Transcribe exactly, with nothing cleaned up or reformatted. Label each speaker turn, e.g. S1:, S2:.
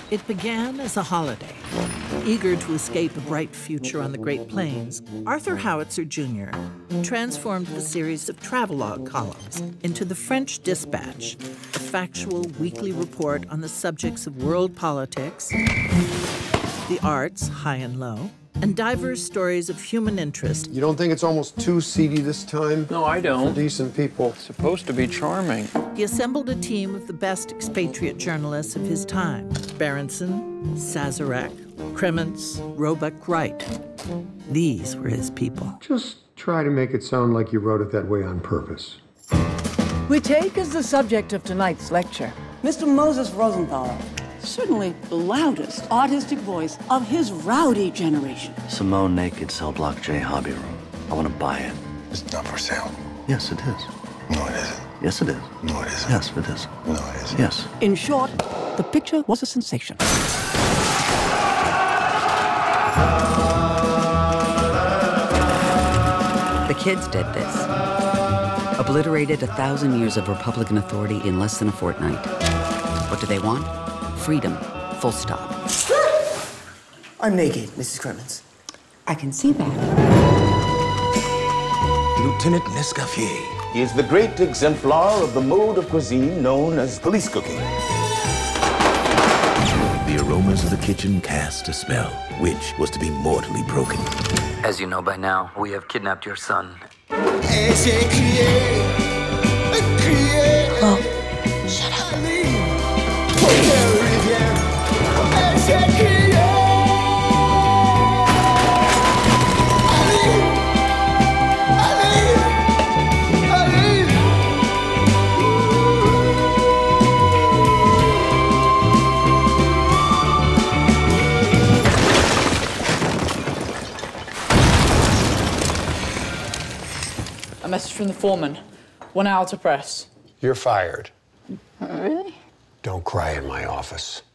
S1: It began as a holiday. Eager to escape a bright future on the Great Plains, Arthur Howitzer Junior transformed the series of travelogue columns into the French Dispatch, a factual weekly report on the subjects of world politics, the arts, high and low, and diverse stories of human interest.
S2: You don't think it's almost too seedy this time?
S3: No, I don't.
S2: For decent people.
S3: It's supposed to be charming.
S1: He assembled a team of the best expatriate journalists of his time: Berenson, Sazerac, Kremens, Roebuck Wright. These were his people.
S2: Just try to make it sound like you wrote it that way on purpose.
S4: We take as the subject of tonight's lecture Mister Moses Rosenthal, certainly the loudest artistic voice of his rowdy generation.
S5: Simone Naked Cell Block J Hobby Room. I want to buy it.
S6: It's not for sale.
S5: Yes, it is.
S6: No, it isn't.
S5: Yes, it is.
S6: No, it isn't.
S5: Yes, it is.
S6: No, it isn't.
S5: Yes.
S4: In short, the picture was a sensation.
S7: The kids did this. Obliterated a thousand years of Republican authority in less than a fortnight. What do they want? Freedom. Full stop.
S8: I'm naked, Missus Kremens.
S7: I can see that.
S9: Lieutenant Nescaffier. He is the great exemplar of the mode of cuisine known as police cooking.
S10: The aromas of the kitchen cast a spell, which was to be mortally broken.
S7: As you know by now, we have kidnapped your son.
S4: Oh, shut up.
S11: A message from the foreman. One hour to press.
S2: You're fired.
S4: Really?
S2: Don't cry in my office.